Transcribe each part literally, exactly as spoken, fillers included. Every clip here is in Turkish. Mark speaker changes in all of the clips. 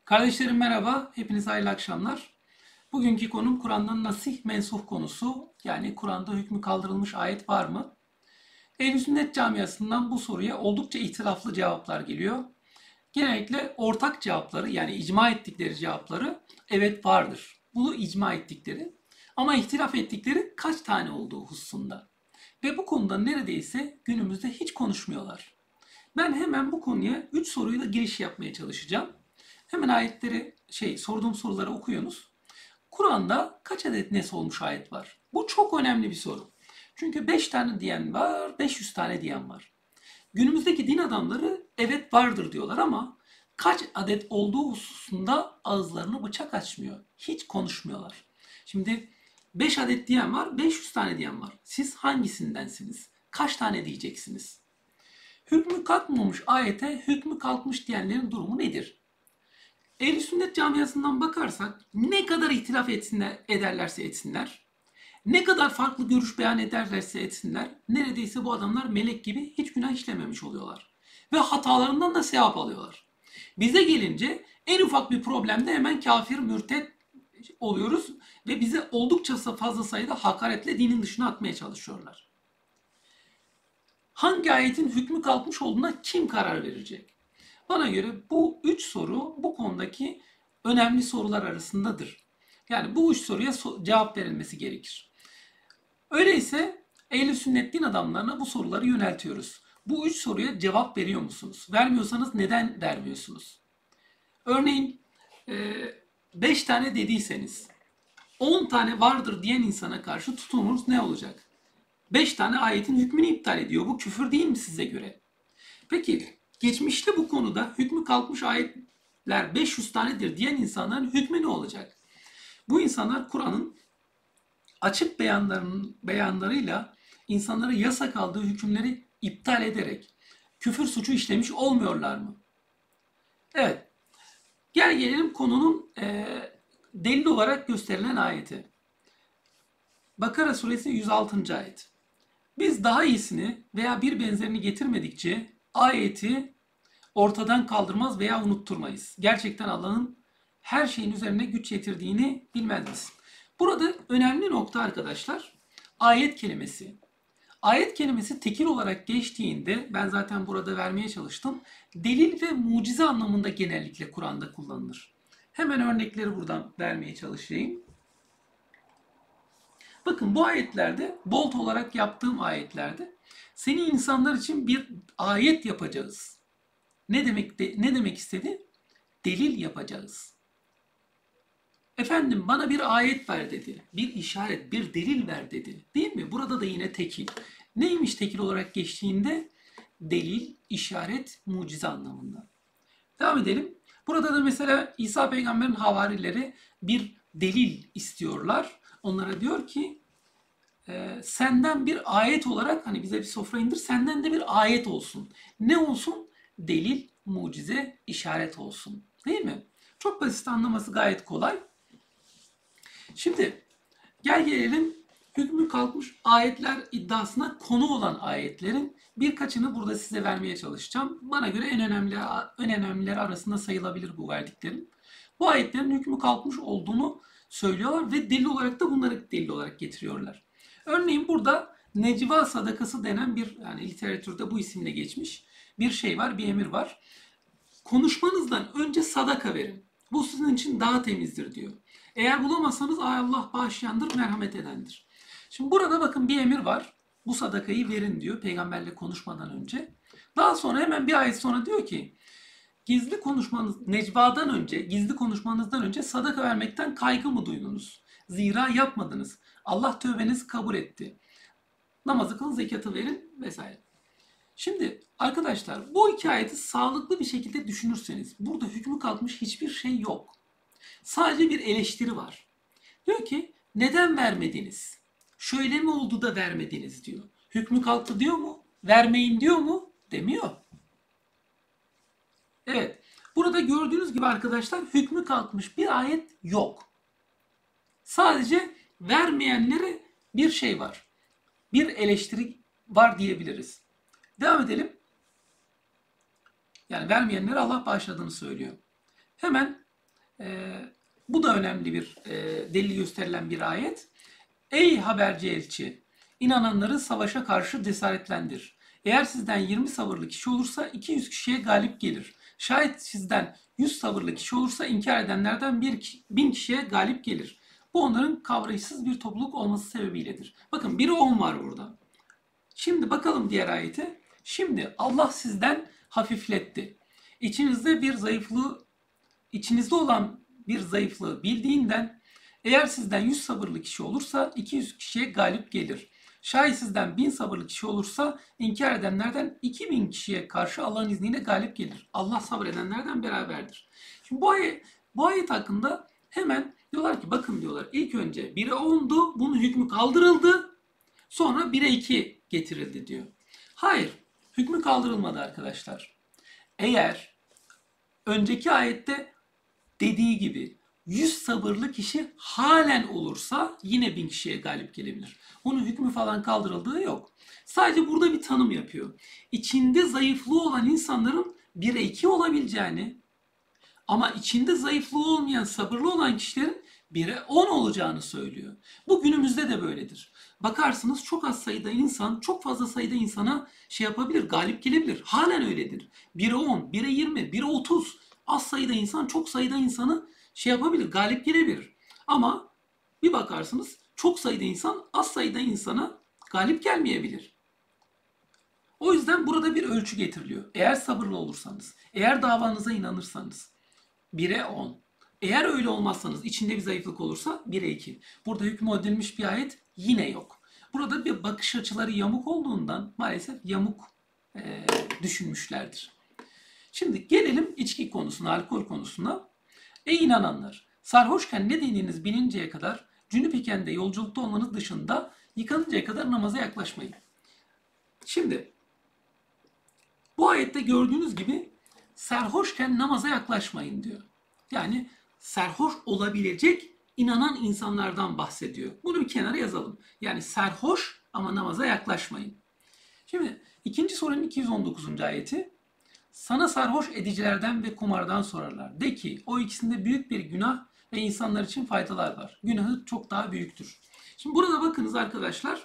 Speaker 1: Kardeşlerim merhaba, hepinize hayırlı akşamlar. Bugünkü konum Kur'an'dan nasih mensuh konusu. Yani Kur'an'da hükmü kaldırılmış ayet var mı? Ehl-i Sünnet camiasından bu soruya oldukça ihtilaflı cevaplar geliyor. Genellikle ortak cevapları yani icma ettikleri cevapları evet vardır. Bunu icma ettikleri ama ihtilaf ettikleri kaç tane olduğu hususunda. Ve bu konuda neredeyse günümüzde hiç konuşmuyorlar. Ben hemen bu konuya üç soruyla giriş yapmaya çalışacağım. Hemen ayetleri şey sorduğum soruları okuyunuz. Kur'an'da kaç adet nes olmuş ayet var? Bu çok önemli bir soru. Çünkü beş tane diyen var, beş yüz tane diyen var. Günümüzdeki din adamları evet vardır diyorlar ama kaç adet olduğu hususunda ağızlarını bıçak açmıyor. Hiç konuşmuyorlar. Şimdi beş adet diyen var, beş yüz tane diyen var. Siz hangisindensiniz? Kaç tane diyeceksiniz? Hükmü kalkmamış ayete hükmü kalkmış diyenlerin durumu nedir? Ehl-i Sünnet camiasından bakarsak ne kadar ihtilaf etsinler, ederlerse etsinler, ne kadar farklı görüş beyan ederlerse etsinler, neredeyse bu adamlar melek gibi hiç günah işlememiş oluyorlar. Ve hatalarından da sevap alıyorlar. Bize gelince en ufak bir problemde hemen kafir, mürtet oluyoruz ve bize oldukça fazla sayıda hakaretle dinin dışına atmaya çalışıyorlar. Hangi ayetin hükmü kalkmış olduğuna kim karar verecek? Bana göre bu üç soru bu konudaki önemli sorular arasındadır. Yani bu üç soruya cevap verilmesi gerekir. Öyleyse ehl-i sünnet din adamlarına bu soruları yöneltiyoruz. Bu üç soruya cevap veriyor musunuz? Vermiyorsanız neden vermiyorsunuz? Örneğin beş tane dediyseniz on tane vardır diyen insana karşı tutumunuz ne olacak? beş tane ayetin hükmünü iptal ediyor. Bu küfür değil mi size göre? Peki geçmişte bu konuda hükmü kalkmış ayetler beş yüz tanedir diyen insanların hükmü ne olacak? Bu insanlar Kur'an'ın açık beyanlarının beyanlarıyla insanlara yasak aldığı hükümleri iptal ederek küfür suçu işlemiş olmuyorlar mı? Evet. Gel gelelim konunun e, delil olarak gösterilen ayeti. Bakara suresi yüz altıncı ayet. Biz daha iyisini veya bir benzerini getirmedikçe ayeti ortadan kaldırmaz veya unutturmayız. Gerçekten Allah'ın her şeyin üzerine güç yetirdiğini bilmez misin? Burada önemli nokta arkadaşlar ayet kelimesi. Ayet kelimesi tekil olarak geçtiğinde ben zaten burada vermeye çalıştım. Delil ve mucize anlamında genellikle Kur'an'da kullanılır. Hemen örnekleri buradan vermeye çalışayım. Bakın bu ayetlerde bold olarak yaptığım ayetlerde seni insanlar için bir ayet yapacağız. Ne demek de, ne demek istedi? Delil yapacağız. Efendim bana bir ayet ver dedi. Bir işaret, bir delil ver dedi. Değil mi? Burada da yine tekil. Neymiş tekil olarak geçtiğinde? Delil, işaret, mucize anlamında. Devam edelim. Burada da mesela İsa peygamberin havarileri bir delil istiyorlar. Onlara diyor ki e, senden bir ayet olarak hani bize bir sofra indir senden de bir ayet olsun. Ne olsun? Delil, mucize, işaret olsun. Değil mi? Çok basit anlaması gayet kolay. Şimdi gel gelelim hükmü kalkmış ayetler iddiasına konu olan ayetlerin birkaçını burada size vermeye çalışacağım. Bana göre en önemli en önemliler arasında sayılabilir bu verdiklerim. Bu ayetlerin hükmü kalkmış olduğunu söylüyorlar ve delil olarak da bunları delil olarak getiriyorlar. Örneğin burada necva sadakası denen bir yani literatürde bu isimle geçmiş bir şey var, bir emir var. Konuşmanızdan önce sadaka verin. Bu sizin için daha temizdir diyor. Eğer bulamazsanız Allah bağışlayandır, merhamet edendir. Şimdi burada bakın bir emir var. Bu sadakayı verin diyor peygamberle konuşmadan önce. Daha sonra hemen bir ayet sonra diyor ki gizli konuşmanız, necvadan önce, gizli konuşmanızdan önce sadaka vermekten kaygı mı duydunuz? Zira yapmadınız. Allah tövbenizi kabul etti. Namazı kılın, zekatı verin vesaire. Şimdi arkadaşlar bu hikayeti sağlıklı bir şekilde düşünürseniz burada hükmü kalkmış hiçbir şey yok. Sadece bir eleştiri var. Diyor ki neden vermediniz? Şöyle mi oldu da vermediniz diyor. Hükmü kalktı diyor mu? Vermeyin diyor mu? Demiyor. Evet. Burada gördüğünüz gibi arkadaşlar hükmü kalkmış bir ayet yok. Sadece vermeyenlere bir şey var. Bir eleştiri var diyebiliriz. Devam edelim. Yani vermeyenlere Allah bağışladığını söylüyor. Hemen E, Bu da önemli bir e, delil gösterilen bir ayet. Ey haberci elçi! İnananları savaşa karşı cesaretlendir. Eğer sizden yirmi sabırlı kişi olursa iki yüz kişiye galip gelir. Şayet sizden yüz sabırlı kişi olursa inkar edenlerden bir bin kişiye galip gelir. Bu onların kavrayışsız bir topluluk olması sebebiyledir. Bakın biri on var burada. Şimdi bakalım diğer ayete. Şimdi Allah sizden hafifletti. İçinizde bir zayıflığı, içinizde olan bir zayıflığı bildiğinden eğer sizden yüz sabırlı kişi olursa iki yüz kişiye galip gelir. Şayet sizden bin sabırlı kişi olursa inkar edenlerden iki bin kişiye karşı Allah'ın izniyle galip gelir. Allah sabredenlerden beraberdir. Şimdi bu ayet, bu ayet hakkında hemen diyorlar ki bakın diyorlar ilk önce bire ondu, bunun hükmü kaldırıldı. Sonra bire iki getirildi diyor. Hayır, hükmü kaldırılmadı arkadaşlar. Eğer önceki ayette dediği gibi yüz sabırlı kişi halen olursa yine bin kişiye galip gelebilir. Onun hükmü falan kaldırıldığı yok. Sadece burada bir tanım yapıyor. İçinde zayıflığı olan insanların bire iki olabileceğini ama içinde zayıflığı olmayan, sabırlı olan kişilerin bire on olacağını söylüyor. Bu günümüzde de böyledir. Bakarsınız çok az sayıda insan, çok fazla sayıda insana şey yapabilir, galip gelebilir. Halen öyledir. bire on, bire yirmi, bire otuz. Az sayıda insan, çok sayıda insanı şey yapabilir, galip gelebilir. Ama bir bakarsınız çok sayıda insan, az sayıda insana galip gelmeyebilir. O yüzden burada bir ölçü getiriliyor. Eğer sabırlı olursanız, eğer davanıza inanırsanız bire on. Eğer öyle olmazsanız, içinde bir zayıflık olursa bire iki. Burada hükmü edilmiş bir ayet yine yok. Burada bir bakış açıları yamuk olduğundan maalesef yamuk e, düşünmüşlerdir. Şimdi gelelim içki konusuna, alkol konusuna. Ey inananlar! Sarhoşken ne dediğiniz bilinceye kadar, cünüp iken de yolculukta olmanız dışında yıkanıncaya kadar namaza yaklaşmayın. Şimdi bu ayette gördüğünüz gibi sarhoşken namaza yaklaşmayın diyor. Yani sarhoş olabilecek inanan insanlardan bahsediyor. Bunu bir kenara yazalım. Yani sarhoş ama namaza yaklaşmayın. Şimdi ikinci sorunun iki yüz on dokuzuncu ayeti. Sana sarhoş edicilerden ve kumardan sorarlar. De ki o ikisinde büyük bir günah ve insanlar için faydalar var. Günahı çok daha büyüktür. Şimdi burada bakınız arkadaşlar.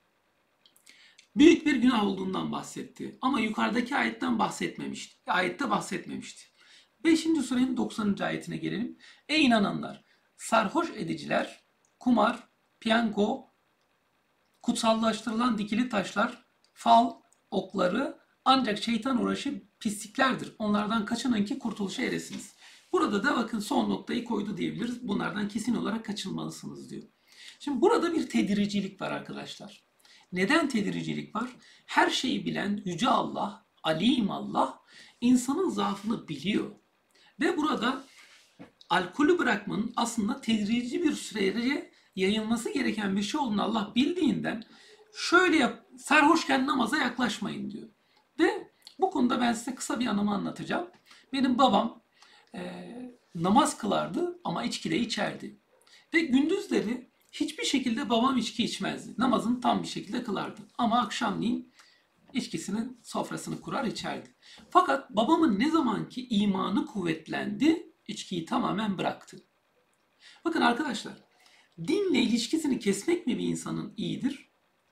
Speaker 1: Büyük bir günah olduğundan bahsetti. Ama yukarıdaki ayetten bahsetmemişti. Ayette bahsetmemişti. beşinci surenin doksanıncı ayetine gelelim. Ey inananlar! Sarhoş ediciler, kumar, piyango, kutsallaştırılan dikili taşlar, fal, okları ancak şeytan uğraşı pisliklerdir. Onlardan kaçının ki kurtuluşa eresiniz. Burada da bakın son noktayı koydu diyebiliriz. Bunlardan kesin olarak kaçınmalısınız diyor. Şimdi burada bir tediricilik var arkadaşlar. Neden tediricilik var? Her şeyi bilen Yüce Allah, Alim Allah, insanın zaafını biliyor. Ve burada alkolü bırakmanın aslında tedrici bir sürece yayılması gereken bir şey olduğunu Allah bildiğinden şöyle yap, sarhoşken namaza yaklaşmayın diyor. Ve bu konuda ben size kısa bir anımı anlatacağım. Benim babam e, namaz kılardı ama içki de içerdi. Ve gündüzleri hiçbir şekilde babam içki içmezdi. Namazını tam bir şekilde kılardı. Ama akşamleyin içkisinin sofrasını kurar içerdi. Fakat babamın ne zaman ki imanı kuvvetlendi, içkiyi tamamen bıraktı. Bakın arkadaşlar, dinle ilişkisini kesmek mi bir insanın iyidir?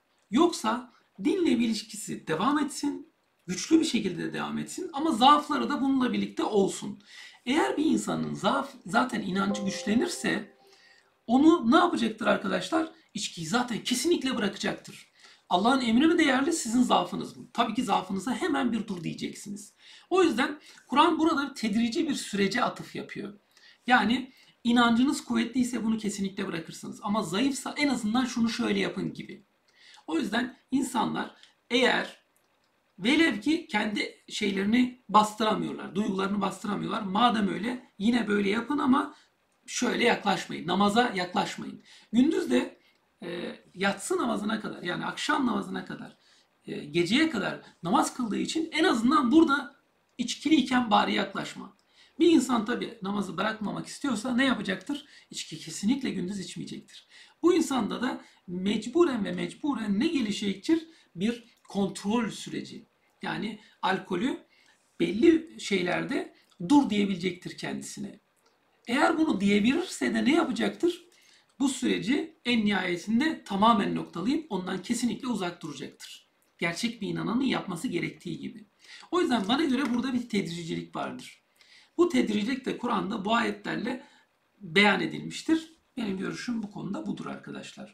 Speaker 1: Yoksa dinle bir ilişkisi devam etsin, güçlü bir şekilde devam etsin ama zaafları da bununla birlikte olsun. Eğer bir insanın zaaf, zaten inancı güçlenirse onu ne yapacaktır arkadaşlar? İçkiyi zaten kesinlikle bırakacaktır. Allah'ın emri mi değerli, sizin zaafınız mı? Tabii ki zaafınıza hemen bir dur diyeceksiniz. O yüzden Kur'an burada tedrici bir sürece atıf yapıyor. Yani inancınız kuvvetliyse bunu kesinlikle bırakırsınız. Ama zayıfsa en azından şunu şöyle yapın gibi. O yüzden insanlar eğer velev ki kendi şeylerini bastıramıyorlar, duygularını bastıramıyorlar. Madem öyle yine böyle yapın ama şöyle yaklaşmayın, namaza yaklaşmayın. Gündüz de e, yatsı namazına kadar yani akşam namazına kadar e, geceye kadar namaz kıldığı için en azından burada içkiliyken bari yaklaşma. Bir insan tabi namazı bırakmamak istiyorsa ne yapacaktır? İçki kesinlikle gündüz içmeyecektir. Bu insanda da mecburen ve mecburen ne gelişecektir? Bir kontrol süreci. Yani alkolü belli şeylerde dur diyebilecektir kendisine. Eğer bunu diyebilirse de ne yapacaktır? Bu süreci en nihayetinde tamamen noktalayıp ondan kesinlikle uzak duracaktır. Gerçek bir inananın yapması gerektiği gibi. O yüzden bana göre burada bir tedricilik vardır. Bu tedricilik de Kur'an'da bu ayetlerle beyan edilmiştir. Benim görüşüm bu konuda budur arkadaşlar.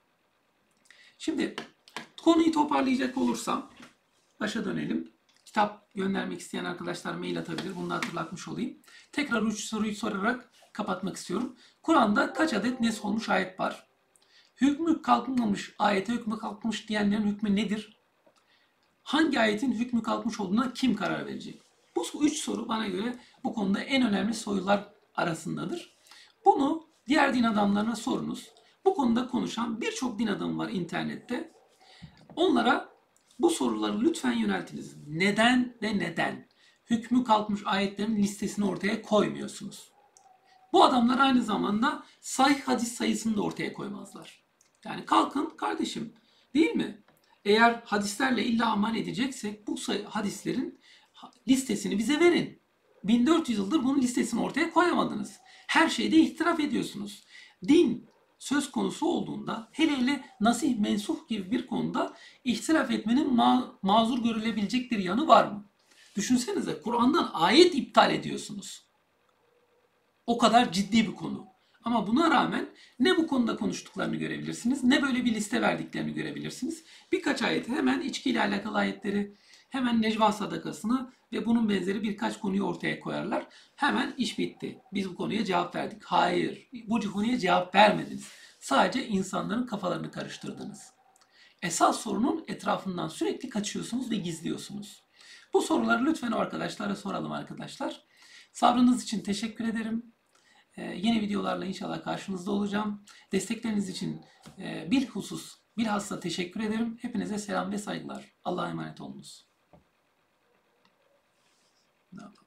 Speaker 1: Şimdi konuyu toparlayacak olursam başa dönelim. Kitap göndermek isteyen arkadaşlar mail atabilir. Bunu da hatırlatmış olayım. Tekrar üç soruyu sorarak kapatmak istiyorum. Kur'an'da kaç adet nesk olmuş ayet var? Hükmü kalkmamış, ayete hükmü kalkmış diyenlerin hükmü nedir? Hangi ayetin hükmü kalkmış olduğuna kim karar verecek? Bu üç soru bana göre bu konuda en önemli sorular arasındadır. Bunu diğer din adamlarına sorunuz. Bu konuda konuşan birçok din adamı var internette. Onlara bu soruları lütfen yöneltiniz. Neden ve neden hükmü kalkmış ayetlerin listesini ortaya koymuyorsunuz? Bu adamlar aynı zamanda sahih hadis sayısını da ortaya koymazlar. Yani kalkın kardeşim, değil mi? Eğer hadislerle illa amel edeceksek bu hadislerin listesini bize verin. bin dört yüz yıldır bunun listesini ortaya koyamadınız. Her şeyde ihtilaf ediyorsunuz. Din söz konusu olduğunda, hele hele nasih mensuh gibi bir konuda ihtilaf etmenin ma- mazur görülebilecek bir yanı var mı? Düşünsenize, Kur'an'dan ayet iptal ediyorsunuz. O kadar ciddi bir konu. Ama buna rağmen ne bu konuda konuştuklarını görebilirsiniz, ne böyle bir liste verdiklerini görebilirsiniz. Birkaç ayeti, hemen içkiyle alakalı ayetleri, hemen Necva sadakasını ve bunun benzeri birkaç konuyu ortaya koyarlar. Hemen iş bitti. Biz bu konuya cevap verdik. Hayır, bu konuya cevap vermediniz. Sadece insanların kafalarını karıştırdınız. Esas sorunun etrafından sürekli kaçıyorsunuz ve gizliyorsunuz. Bu soruları lütfen o arkadaşlara soralım arkadaşlar. Sabrınız için teşekkür ederim. Ee, yeni videolarla inşallah karşınızda olacağım. Destekleriniz için e, bilhusus, bilhassa teşekkür ederim. Hepinize selam ve saygılar. Allah'a emanet olunuz. Ne yapalım?